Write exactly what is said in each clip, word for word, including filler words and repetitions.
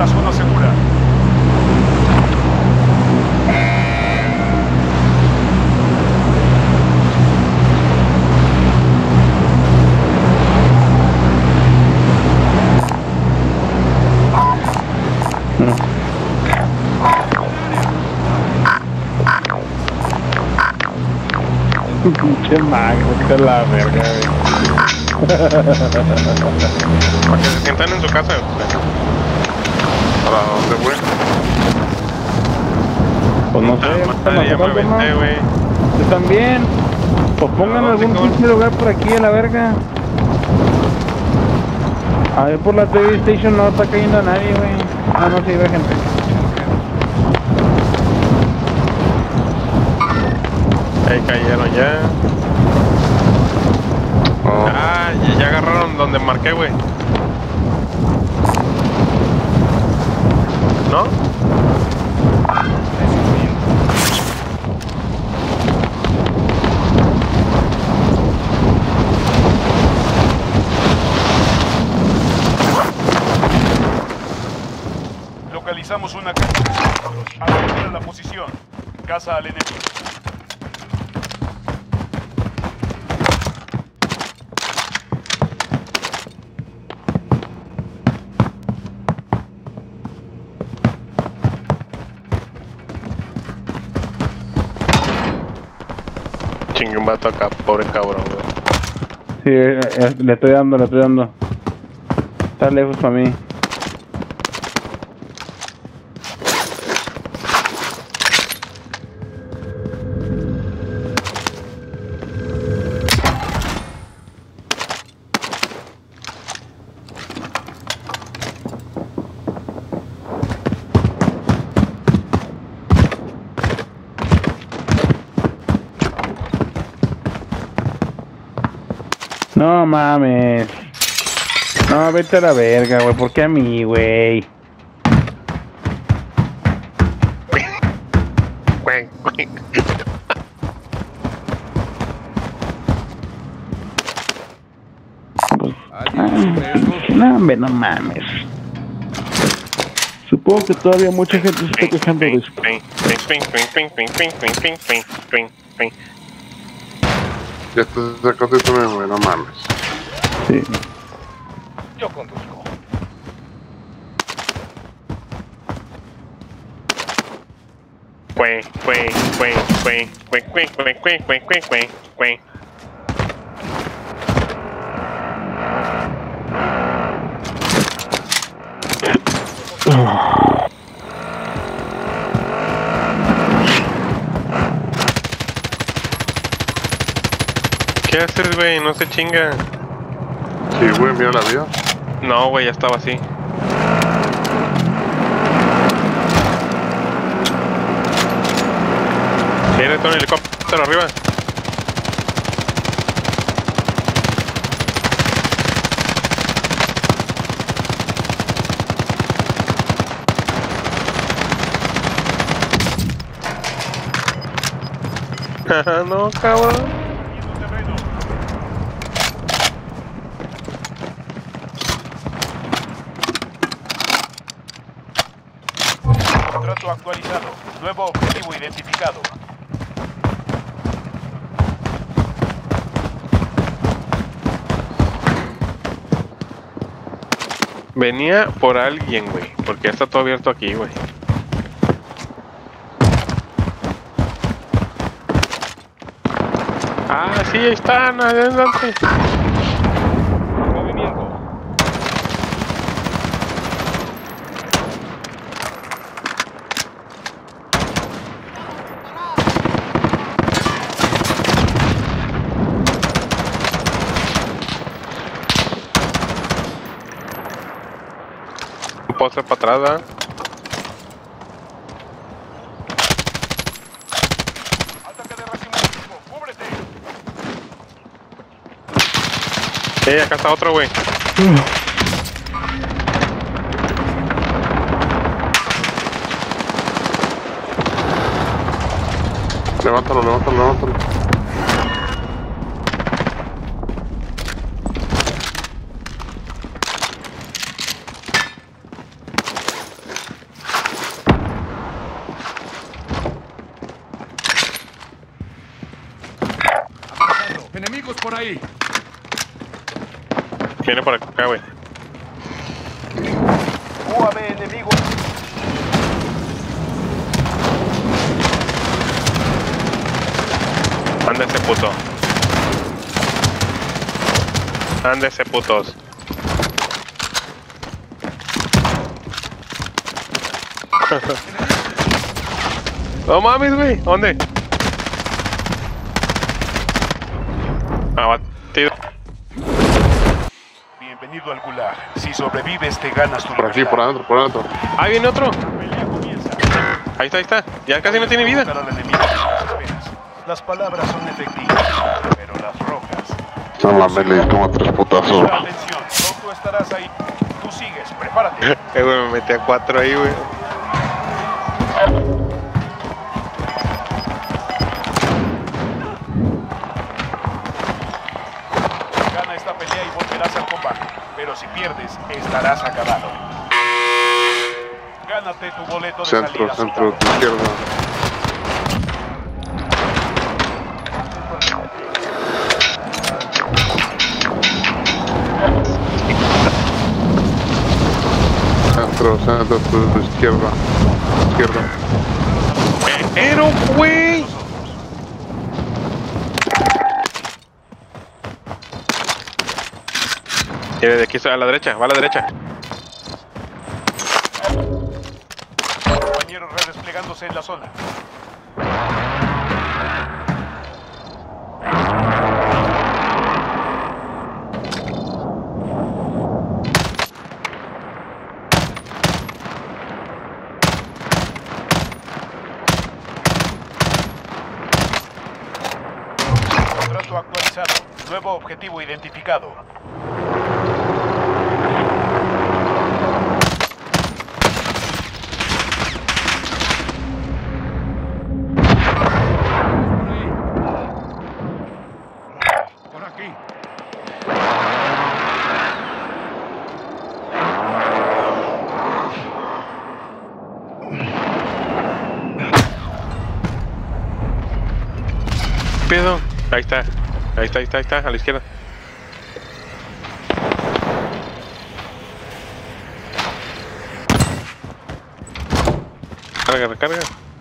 la zona segura. Pinche magno, que la verga, Para que se sientan en su casa. ¿Para dónde, güey? pues no sé, Ah, ya me aventé, güey. yo también. Pues pongan ¿A dónde, algún cabrón? pinche lugar por aquí a la verga. A ver, por la T V Station no está cayendo nadie, güey. Ah, no, sí, ve gente. Ahí cayeron ya. Oh. Ah, ya, ya agarraron donde marqué, güey. ¿No? Localizamos una casa. Asegura la posición. Casa al enemigo. Chingue un vato acá, pobre cabrón, güey. Sí, eh, eh, le estoy dando, le estoy dando. Está lejos para mí. No mames. No, vete a la verga, güey. ¿Por qué a mí, güey? Güey, güey. No, hombre, no mames. Supongo que todavía mucha gente se está quejando de eso. Ya te sacaste tu memoria, no mames. Sí. Yo conduzco. Güey, güey, güey, güey, güey, güey, güey, güey, güey, güey, güey, güey. ¿Qué haces, güey? No se chinga. Sí, güey, mira la vida. No, güey, ya estaba así. Tiene todo un helicóptero arriba. No, cabrón. Contrato actualizado. Nuevo objetivo identificado. Venía por alguien, güey. Porque ya está todo abierto aquí, güey. Ah, sí, ahí están. Adelante. Movimiento. Un poste para atrás, ¿verdad? Ataque de racimo equipo. ¡Cúbrete! Eh, acá está otro, güey. Levántalo, levántalo, levántalo. por ahí. Viene por acá, güey. U A V enemigo. Anda ese puto. Anda ese putos. No mames, güey. ¿Dónde? Abatido. Bienvenido al Gulag. Si sobrevives, te ganas tu Por aquí, libertad. por adentro, por adentro. Ah, viene otro. La pelea comienza. Ahí está, ahí está. Ya casi no tiene vida. Derrotar al enemigo mientras esperas. Las palabras son efectivas, pero las rojas. No mames, le di como tres putazos. Presta atención, pronto estarás ahí. Tú sigues, prepárate. Eh, güey, me metí a cuatro ahí, güey. Gana esta pelea y volverás al combate. Pero si pierdes, estarás acabado. Gánate tu boleto de Centro, salida. centro, soldado. tu izquierda. Centro, centro, tu izquierda. Izquierda. Pero, güey. Mire, de aquí a la derecha, va a la derecha. Compañeros redesplegándose en la zona. Contrato actualizado. Nuevo objetivo identificado. Por aquí. Pedo. Ahí está. Ahí está, ahí está, ahí está, a la izquierda. Carga, recarga.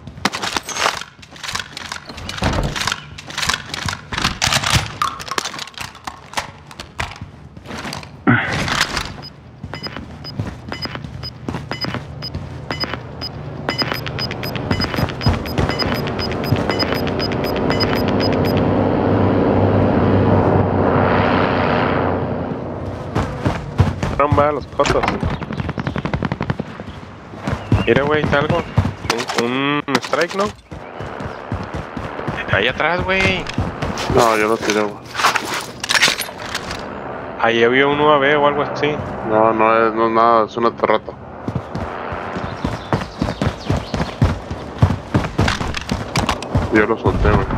Romba los cotos. Mira, güey, está algo. Un, un strike, ¿no? Ahí atrás, güey. No, yo lo tiré, güey. Ahí había un U A V o algo así. No, no es, no es nada, es una terrata. Yo lo solté, güey.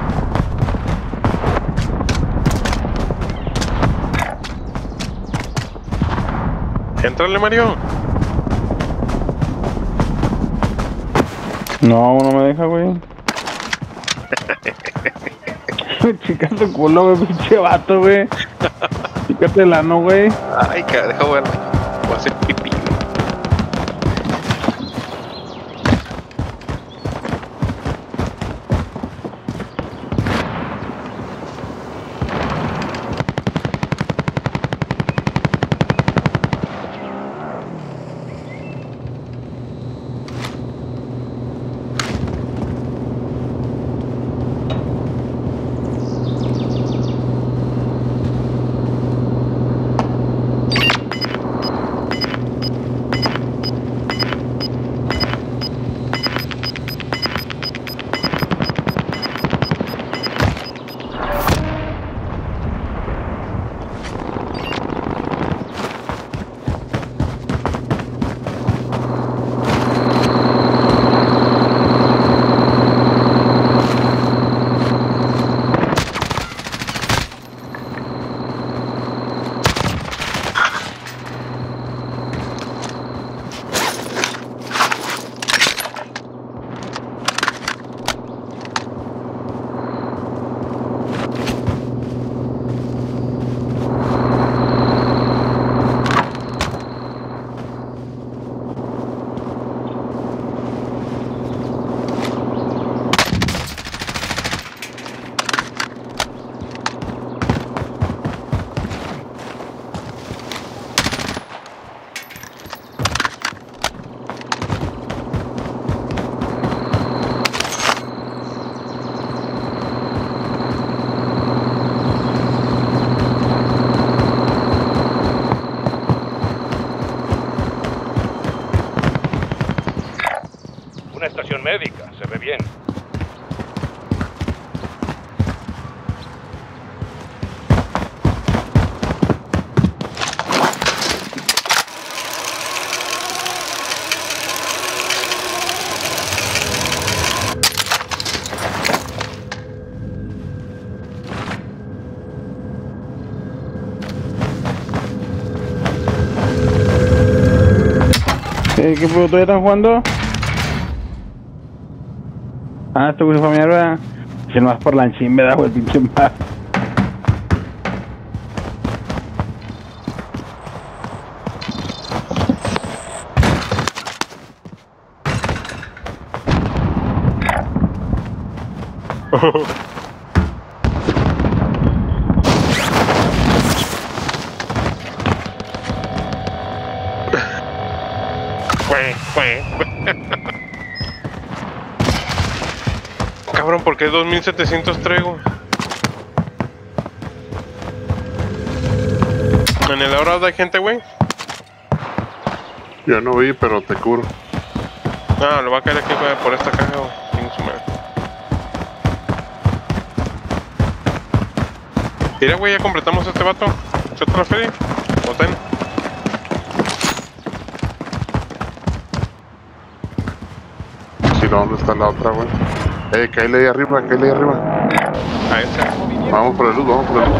Entrale, Mario. No, no me deja, güey. Chica tu culo, güey, pinche vato, güey. Chícate el ano, güey. Ay, que deja ver. Voy a hacer pipí. una estación médica. Se ve bien. Eh, ¿Qué puto todavía están jugando? Ah, esto fue mierda. Si no vas por la me da el pinche mar. Fue, fue. Cabrón, ¿por qué dos mil setecientos traigo? ¿En el Aura hay gente, güey? Yo no vi, pero te curo. No, lo va a caer aquí, güey, por esta caja, güey. Chingue su madre. Mira, güey, ya completamos este vato. ¿Se te la feria? ¿O ten? Si no, ¿dónde está la otra, güey? Eh, caíle ahí arriba, caíle ahí arriba. A ese. Vamos por el luz, vamos por el luz.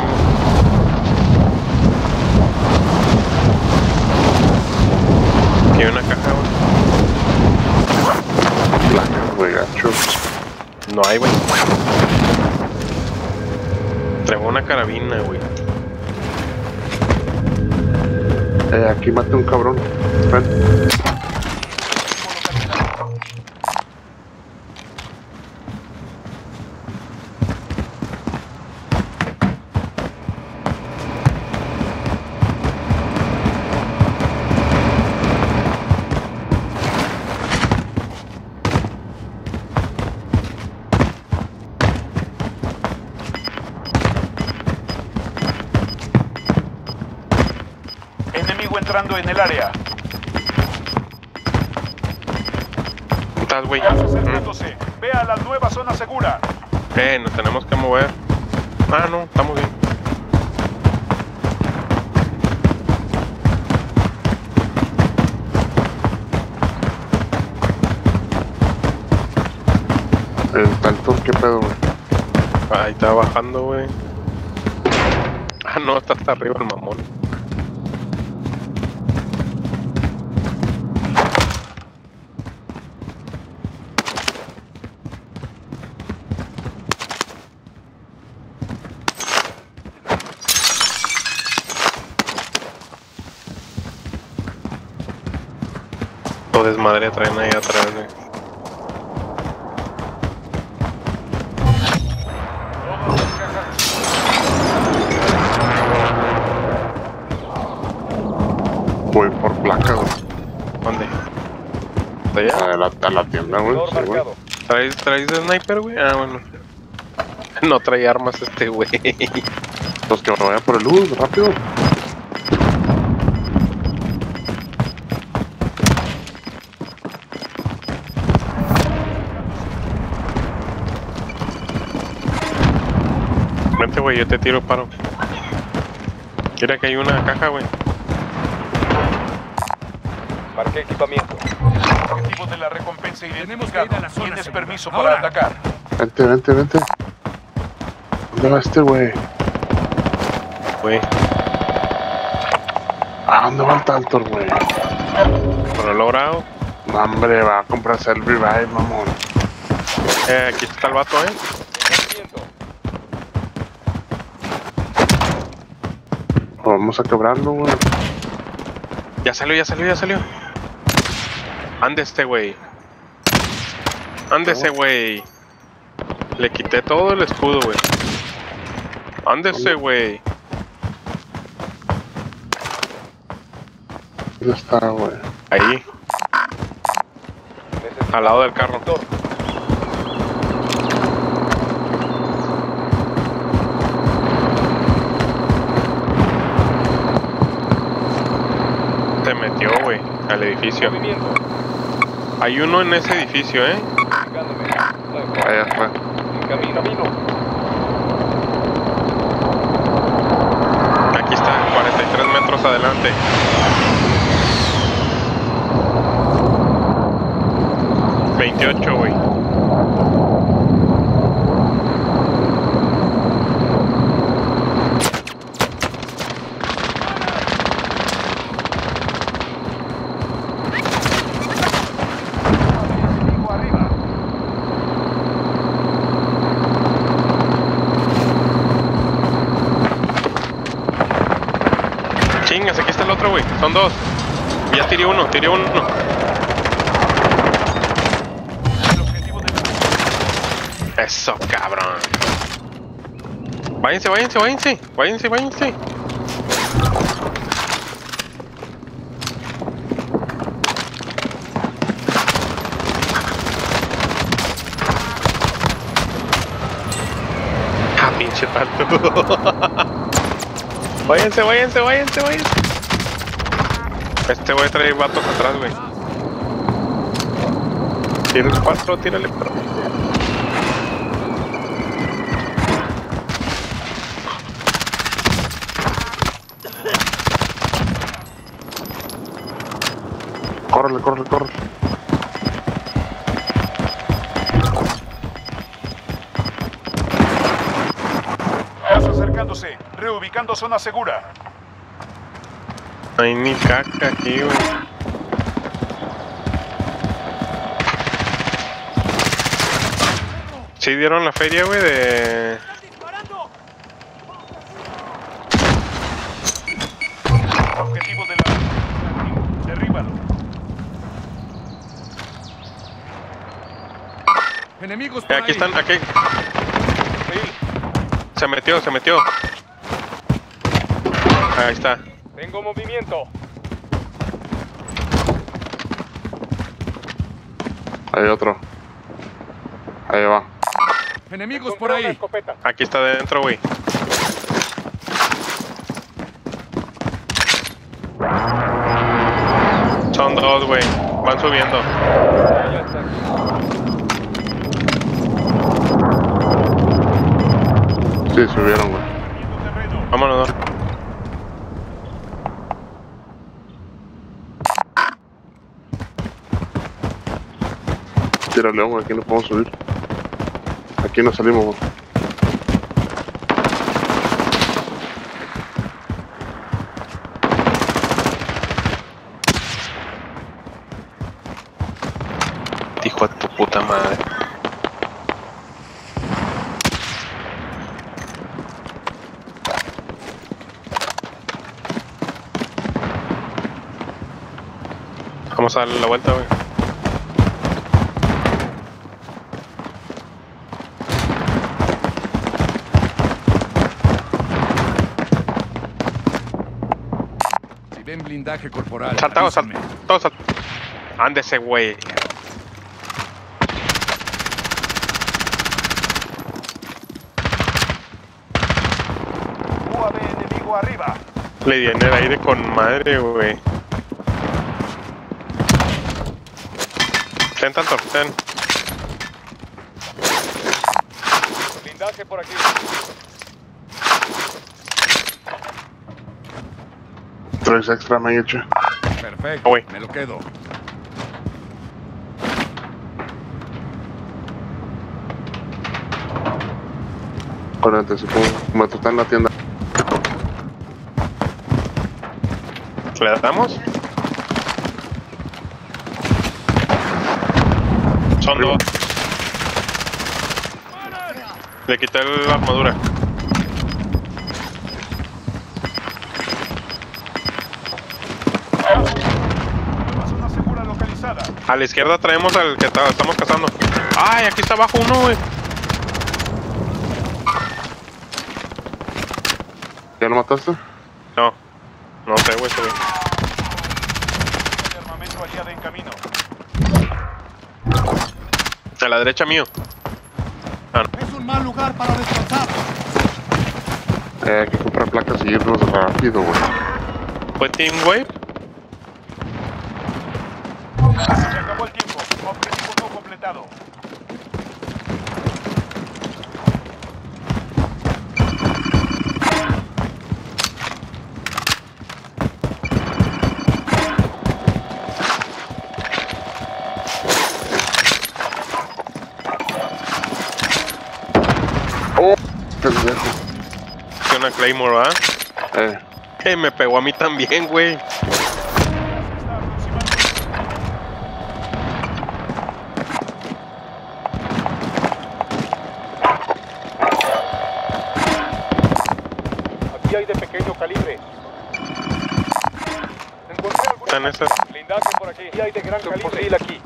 Aquí hay una caja, güey. Placas, güey, gacho. No hay, güey. Traigo una carabina, güey. Eh, aquí maté un cabrón. Ven. Enemigo entrando en el área. ¿Dónde estás, güey? Gas acercándose. Ve a la nueva zona segura. Eh, nos tenemos que mover. Ah, no, estamos bien. El taltor, ¿qué pedo, güey? Ahí está bajando, güey. Ah, no, está hasta arriba el mamón. Todo desmadre traen ahí atrás, güey. Voy por placa, güey. ¿Dónde? ¿Está allá? A la, a la tienda, güey. Sí, güey. ¿Traes, ¿Traes de sniper, güey? Ah, bueno. No trae armas este güey. Pues que me vaya por el luz, rápido. Vente, güey, yo te tiro paro. Mira que hay una caja, güey. Marqué equipamiento. Objetivo de la recompensa Tenemos que identificado. ir a la zona Tienes segura. permiso Ahora. para atacar. Vente, vente, vente. ¿Dónde va este, güey? Güey, ¿A dónde va el taltor, güey? por el logrado. No, hombre, va a comprarse el revive, mamón. Eh, aquí está el vato, eh. Vamos a quebrarlo, güey. Ya salió, ya salió, ya salió. Ande este güey. Ande ese güey. Le quité todo el escudo, güey. Ande ese güey. ¿Dónde está, güey? Ahí, al lado del carro. Se metió, güey, al edificio. Hay uno en ese edificio, eh. Indicándome. Allá fue. En camino. Aquí está, cuarenta y tres metros adelante. veintiocho, güey. Enemigo arriba. Chingas, aquí está el otro, güey. Son dos. Ya tiré uno, tiré uno. El objetivo de la... Eso, cabrón. Váyanse, váyanse, váyanse. Váyanse, váyanse. Ah, pinche pato. Váyanse, váyanse, váyanse, váyanse. Este voy a traer vatos atrás, güey. Tírale cuatro, tírale cuatro. Córrele, córrele, córrele. Gas acercándose. Reubicando zona segura. No hay ni caca aquí, güey. Sí dieron la feria, güey, de... Objetivo de la... Derríbalo. Enemigos Eh, aquí están, aquí. Se metió, se metió. Ahí está. Tengo movimiento. Hay otro. Ahí va. Enemigos por ahí. Escopeta. Aquí está dentro, güey. Son dos, güey. Van subiendo. Ya está. Sí, subieron, güey. Viendo terreno. Vámonos. Tírale, güey, aquí no podemos subir. Aquí no salimos, güey. Hijo de tu puta madre. Vamos a darle la vuelta, güey. Si ven blindaje corporal. Saltamos, avísenme. saltamos. Todos saltamos. Ándese, güey. U A V enemigo arriba. Le di en el aire con madre, güey. Ten tanto, ten. Blindaje por aquí. Tres extra me han hecho. Perfecto. Güey. Me lo quedo. cuarenta y cinco metros, está en la tienda. ¿Le damos? Son dos. Le quité la armadura. Nueva zona segura localizada. A la izquierda traemos al que ta- estamos cazando. ¡Ay! Aquí está abajo uno, güey. ¿Ya lo mataste? No. No sé, güey. güey. De armamento aliado en camino. A la derecha mío. Ah, no. Es un mal lugar para descansar. Eh, hay que comprar placas y irnos rápido, güey. ¿Fue Team Wave? Se acabó el tiempo. pendejo. Tiene una Claymore, ¿verdad? Eh. Eh, me pegó a mí también, güey. Aquí hay de pequeño calibre. Encontré alguna Están esas. blindaje por aquí. Aquí hay de gran calibre. Fusil aquí.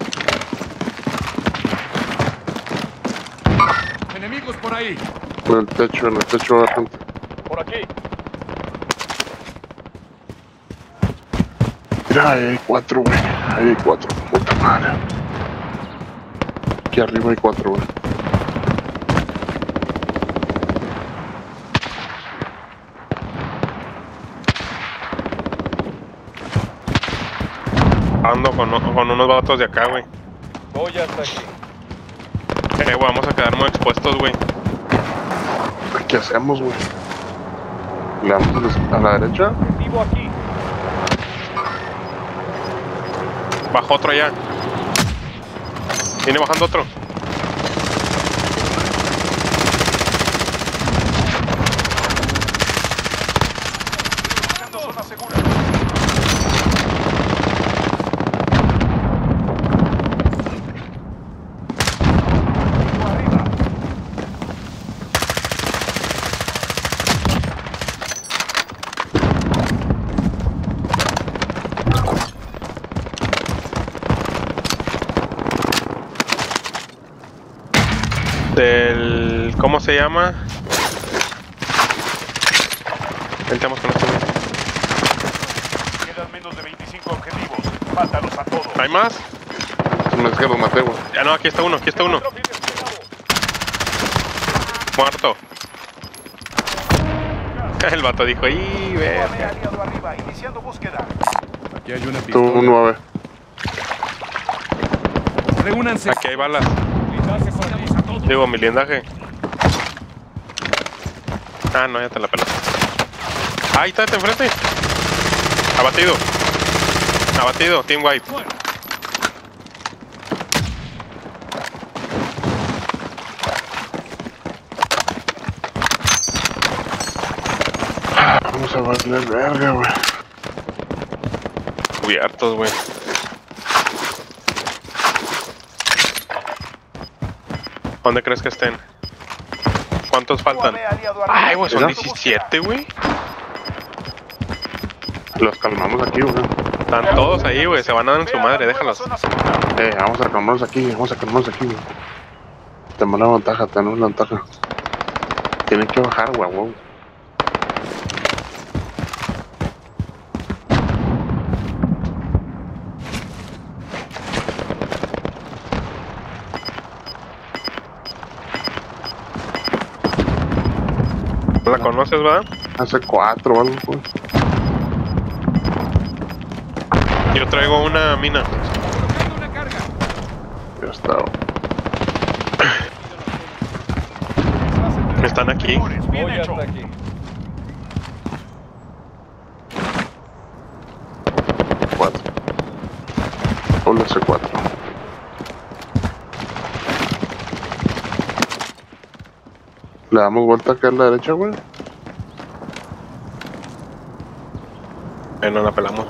Enemigos por ahí. En el techo, en el techo va gente. Por aquí. Mira, ahí hay cuatro, güey. Ahí hay cuatro. Puta madre. Aquí arriba hay cuatro, güey. Ando con, con unos vatos de acá, güey. Voy hasta aquí. Eh, güey, vamos a quedar muy expuestos, güey. ¿Qué hacemos, güey? ¿Le damos a la derecha? Vivo aquí. Bajó otro allá. Viene bajando otro. Buscando zona segura. Arriba. Del... ¿Cómo se llama? Entramos con este güey. Quedan menos de veinticinco objetivos. Mátalos a todos. ¿Hay más? Se me es que los maté, güey. Ya no, aquí está uno, aquí está uno. Otro bien desplegado. Muerto. El vato dijo, ¡y Uno verga! aliado arriba. Iniciando búsqueda. Aquí hay una Tuvo pistola. un nueve. Reúnanse. Aquí hay balas. Blindaje por aquí. A todos. Digo, mi blindaje. Ah, no, ya te la pelas. Ahí está, está enfrente. Abatido. Abatido, team wipe. Vamos a valer verga, güey. Cubiertos, güey. ¿Dónde crees que estén? ¿Cuántos faltan? Uno aliado arriba. Ay, güey, son Mira. diecisiete, güey. Los calmamos aquí, güey. Están todos ahí, güey. Se van a dar en su madre, déjalos. Zona segura. Eh, vamos a calmarnos aquí, vamos a calmarnos aquí, güey. Tenemos la ventaja, tenemos la ventaja. Tienen que bajar, güey, güey. ¿La conoces, verdad? Hace cuatro o algo, güey. Yo traigo una mina. Colocando una carga. Ya está, güey. Están aquí. Bien Voy hecho. hasta aquí. Cuatro. Solo hace cuatro. Le damos vuelta acá a la derecha, güey. Eh, no la pelamos.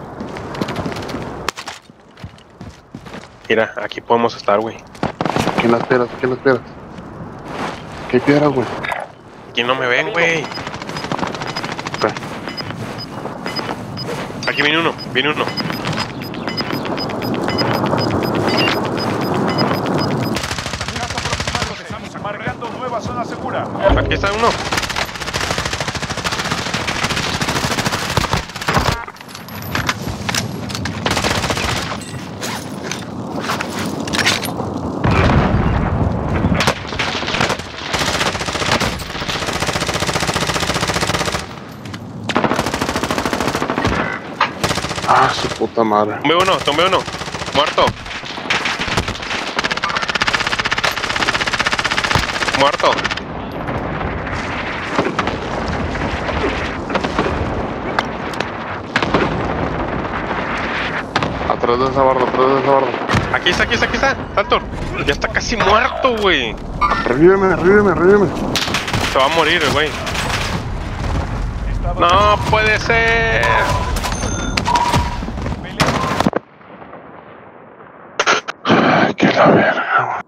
Mira, aquí podemos estar, güey. Aquí en las piedras, aquí en las piedras. ¿Qué hay piedras, güey? Aquí no me ven, güey. Ok. Aquí viene uno, viene uno. Marcando nueva zona segura. Aquí está uno. Ah, su puta madre. Tomé uno, tomé uno. Muerto. Muerto. Atrás de esa barda, atrás de esa barda. Aquí está, aquí está, aquí está. Salto. Ya está casi muerto, güey. Revíveme, revíveme, revíveme. Se va a morir el güey. Estaba No puede ser. peleando. Ay, que la verga, güey.